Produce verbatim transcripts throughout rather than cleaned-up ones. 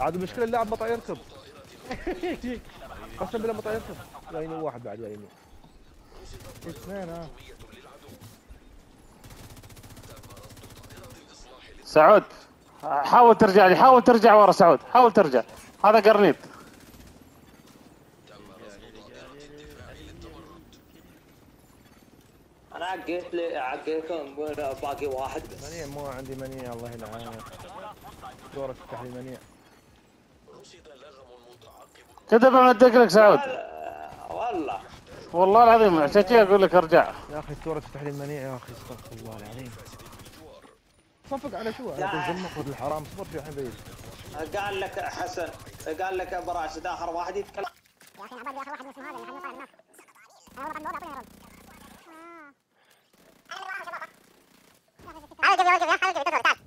عاد المشكله اللاعب بطأ يركض. قسم بالله بطأ يركض. يا يمين واحد بعد، يا يمين اثنين. ها سعود حاول ترجع لي، حاول ترجع ورا سعود، حاول ترجع. هذا قرنيط. انا عقيت لي عقيتهم باقي واحد بس. منيع مو عندي منيع، الله يلعنك. دورك تفتح لي منيع. كذا بمدق لك سعود. والله والله العظيم عشان كذا اقول لك ارجع. يا اخي الثوره تفتح لي المنيع يا اخي، استغفر الله العظيم. صفق على شو؟ على تنزل ولد الحرام. صبر شوي الحين بيجي. قال لك حسن، قال لك ابو راشد اخر واحد يتكلم. يا اخي عبالي اخر واحد اسمه هذا اللي خلينا نطالع الناس. انا والله عم بقول اعطيني رد. انا اللي واحد شباب. تعال جيب يا ولد، تعال جيب تدور تعال.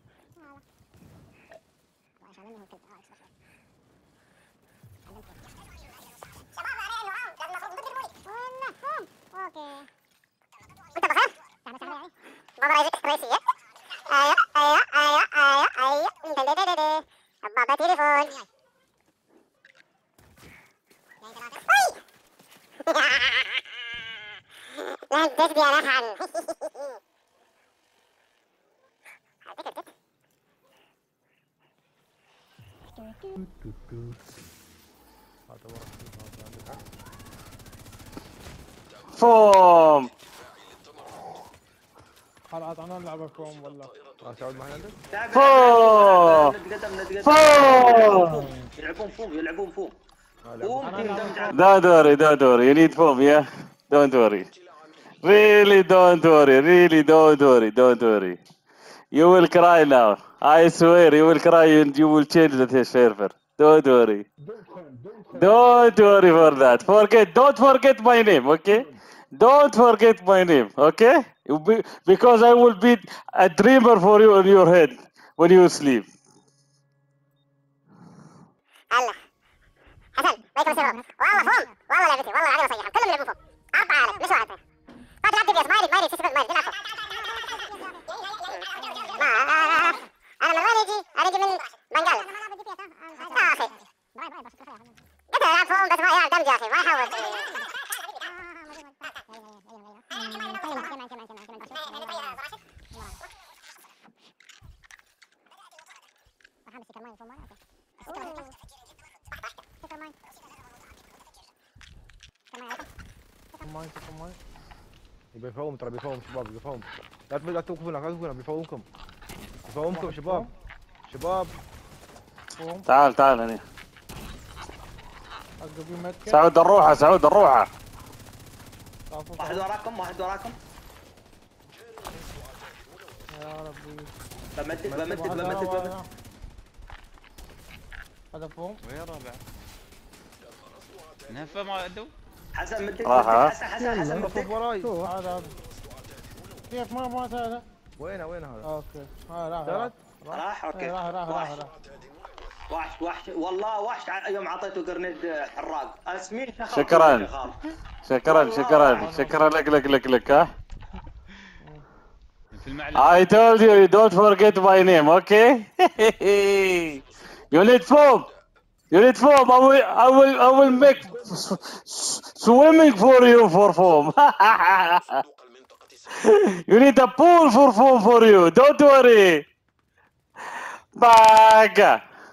اوكي انت بخير؟ تعال تعال بابا رئيسية. ايوه ايوه ايوه ايوه ايوه بابا تليفون. لا تسبي يا نحن. فوم. خلاص انا نلعب فوم ولا اه سعود معي عندك؟ فوم. نتقدم نتقدم. فوم. يلعبون فوق يلعبون فوق. آه فوق لعبوا. تيم دمج. Don't worry, don't worry. You need foam, yeah? Don't worry. Really don't worry, really don't worry, don't worry. You will cry now. I swear you will cry and you will change the server. Don't worry. Don't worry for that. Forget, don't forget my name, okay? Don't forget my name, okay? You be, because I will be a dreamer for you in your head when you sleep. الله حسن بيكم سيرو. والله فوم، والله لعبتي، والله العظيم اصيحهم كلهم يلعبون فوم. اربعة عالم مش واحد. ما تلعب دي بيس، ما يريد ما يريد سيستم ما يريد يلعب فوم. ما انا من وين يجي؟ انا اجي من بنغال. يا اخي قدر يلعب فوم بس ما يلعب دمج يا اخي، ما يحاول. ماي ماي. بيفوم ترى، بيفوم شباب، بيفوم. لا تفوت لا توقفون لا توقفون، بيفومكم. بيفومكم شباب. شباب فوم تعال تعال هنا. اقبل متك. سعود الروحة، سعود الروحة. واحد وراكم واحد وراكم. يا ربي بمدد بمدد بمدد بمدد. هذا فوم. وين رابع؟ نهفه ما عدو؟ حسن مدد راحة. حسن حسن حسن خذ مدد. وراي. هذا هذا كيف ما ما هذا؟ وينه وين هذا؟ اوكي ها راح ثالث؟ راح اوكي. راح راح راح راح. وحش وحش والله وحش. يوم اعطيته قرنيد حراق اسمين. شكرا شكرا شكرا شكرا لك لك لك لك ها. في المعلم. I told you, you don't forget my name, okay? You need foam. You need foam. I will, I will, I will make swimming for you for foam. You need a pool for foam for you. Don't worry. Baga.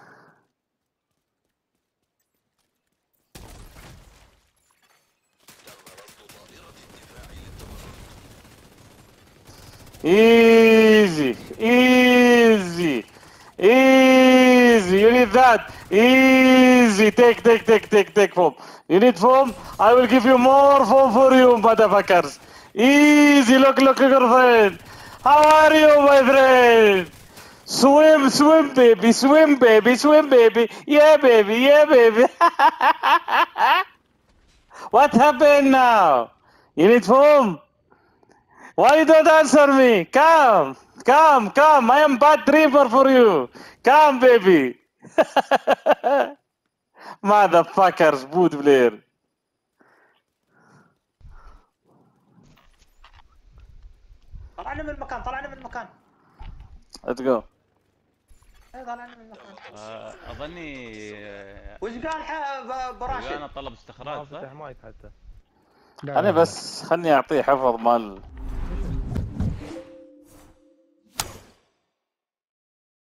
Easy, easy, easy. You need that. Easy. Take, take, take, take, take foam. You need foam? I will give you more foam for you, motherfuckers. Easy. Look, look, girlfriend. How are you, my friend? Swim, swim, baby. Swim, baby. Swim, baby. Yeah, baby. Yeah, baby. What happened now? You need foam? Why you don't answer me? Come, come, come. I am bad dreamer for you. Come, baby. Motherfuckers, boot player. طلعنا من المكان طلعنا من المكان. Let's go. آه، اظني آه، وش قال ح- ب- براشد؟ انا طلب ما استخراج صح؟ فتح مايك حتى. انا بس خلني اعطيه حفظ مال